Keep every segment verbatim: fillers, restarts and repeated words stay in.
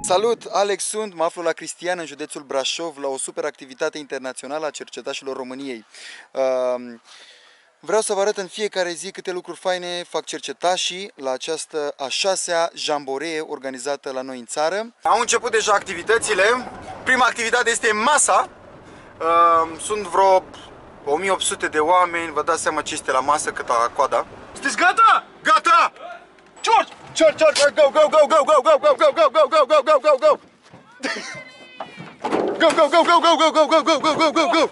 Salut, Alex sunt, mă aflu la Cristian, în județul Brașov, la o super activitate internațională a cercetașilor României. Vreau să vă arăt în fiecare zi câte lucruri faine fac cercetașii la această a șasea jamboree organizată la noi în țară. Au început deja activitățile. Prima activitate este masa. Sunt vreo o mie opt sute de oameni, vă dați seama ce este la masă, câta coada. Sunteți gata? Gata! George! George, George, go, go, go, go, go, go, go, go, go, go, go, go, go, go, go! Go, go, go, go, go, go, go, go, go, go, go, go, go!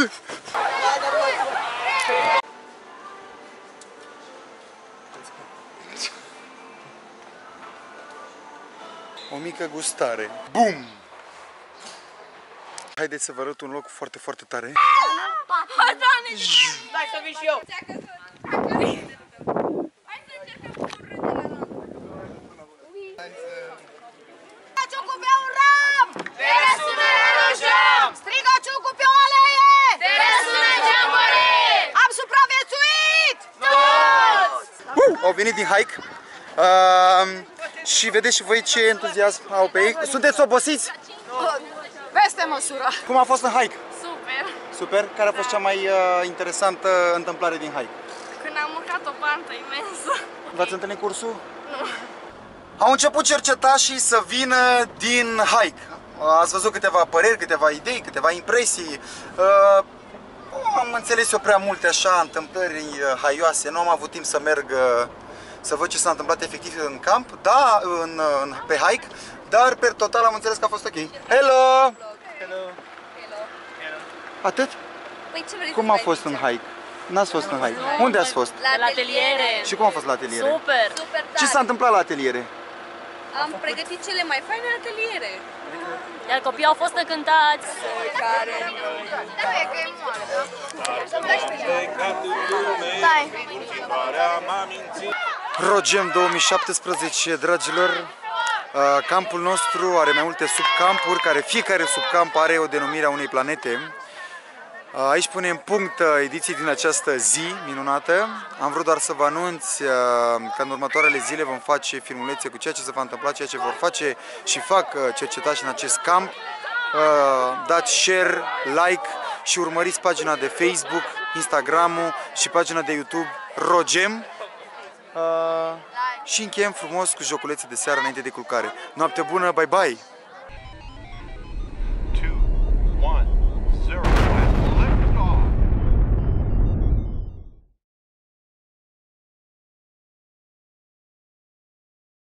O mică gustare. Bum! Haideți să vă arăt un loc foarte, foarte tare. Hai, Dani! Dai să vii și eu! Ciucu pe un ram! De sună roșam! Strigă Ciucu pe o aleie! De sună jamboree! Am supraviețuit! Toți! Uh, au venit din hike. Uh, și vedeți și voi ce entuziasm au pe ei. Sunteți obosiți? Peste măsură! Cum a fost în hike? Super! Super. Care a fost cea mai uh, interesantă întâmplare din hike? Când am mâncat o pantă imensă. V-ați întâlnit cursul? Nu. Au început cercetașii să vină din hike. Ați văzut câteva păreri, câteva idei, câteva impresii. Uh, nu am înțeles eu prea multe așa întâmplări haioase. Nu am avut timp să merg uh, să văd ce s-a întâmplat efectiv în camp, da, în, în, pe hike, dar per total am înțeles că a fost ok. Hello! Hello! Atât? Păi ce vrei Cum să a faci fost în hike? N-ați fost în hike. Unde ați fost? La ateliere. Și cum a fost la ateliere? Super! Super Ce s-a întâmplat la ateliere? Am pregătit cele mai faine ateliere. Iar copiii au fost încântați. Care... Da, e că e moale. Rogem două mii șaptesprezece, dragilor. Campul nostru are mai multe subcampuri, care fiecare subcamp are o denumire a unei planete. Aici punem punct ediției din această zi minunată. Am vrut doar să vă anunț că în următoarele zile vom face filmulețe cu ceea ce se va întâmpla, ceea ce vor face și fac cercetași în acest camp. Dați share, like și urmăriți pagina de Facebook, Instagram-ul și pagina de YouTube Rogem. Și încheiem frumos cu joculețe de seară înainte de culcare. Noapte bună, bye bye!